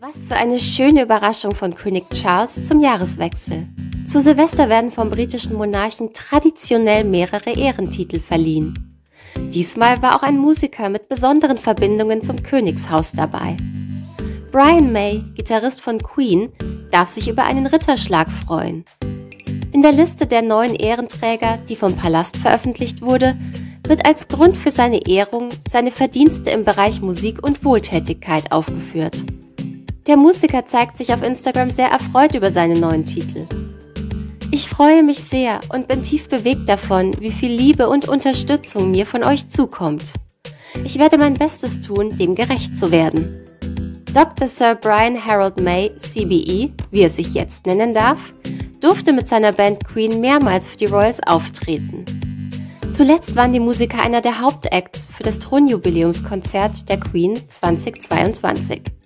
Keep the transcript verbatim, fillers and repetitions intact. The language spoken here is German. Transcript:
Was für eine schöne Überraschung von König Charles zum Jahreswechsel. Zu Silvester werden vom britischen Monarchen traditionell mehrere Ehrentitel verliehen. Diesmal war auch ein Musiker mit besonderen Verbindungen zum Königshaus dabei. Brian May, Gitarrist von Queen, darf sich über einen Ritterschlag freuen. In der Liste der neuen Ehrenträger, die vom Palast veröffentlicht wurde, wird als Grund für seine Ehrung seine Verdienste im Bereich Musik und Wohltätigkeit aufgeführt. Der Musiker zeigt sich auf Instagram sehr erfreut über seine neuen Titel. Ich freue mich sehr und bin tief bewegt davon, wie viel Liebe und Unterstützung mir von euch zukommt. Ich werde mein Bestes tun, dem gerecht zu werden. Doktor Sir Brian Harold May, C B E, wie er sich jetzt nennen darf, durfte mit seiner Band Queen mehrmals für die Royals auftreten. Zuletzt waren die Musiker einer der Hauptacts für das Thronjubiläumskonzert der Queen zweitausendzweiundzwanzig.